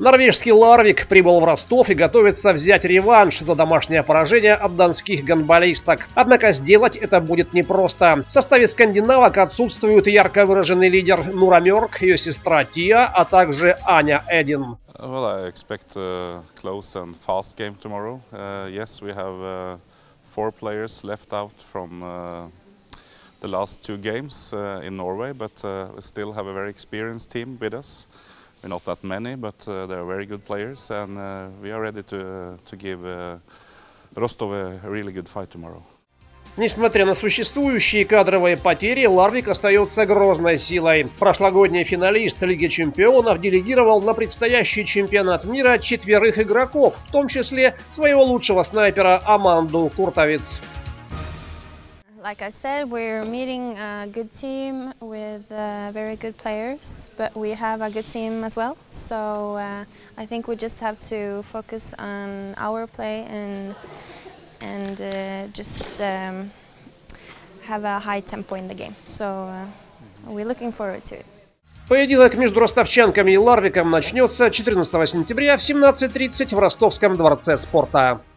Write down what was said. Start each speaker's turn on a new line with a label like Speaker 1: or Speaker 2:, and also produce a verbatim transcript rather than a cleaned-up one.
Speaker 1: Норвежский Ларвик прибыл в Ростов и готовится взять реванш за домашнее поражение от донских гандболисток. Однако сделать это будет непросто. В составе скандинавок отсутствует ярко выраженный лидер Нора Мёрк, ее сестра Тия, а также Аня Эдин.
Speaker 2: Well, I expect a close and fast game tomorrow. Uh, yes, we have uh, four players left out from uh, the last two games uh, in Norway, but uh, we still have a very experienced team with us. We're not that many, but uh, they're very good players, and uh, we are ready to uh, to give uh, Rostov a really good fight tomorrow.
Speaker 1: Несмотря на существующие кадровые потери, Ларвик остается грозной силой. Прошлогодний финалист Лиги чемпионов делегировал на предстоящий чемпионат мира четверых игроков, в том числе своего лучшего снайпера Аманду Куртовиц.
Speaker 3: Like I said, we're meeting a good team with uh, very good players, but we have a good team as well. So uh, I think we just have to focus on our play and and uh, just um, have a high tempo in the game. So uh, we're looking forward to it.
Speaker 1: Поединок между ростовчанками и Ларвиком начнется четырнадцатого сентября в семнадцать тридцать в Ростовском дворце спорта.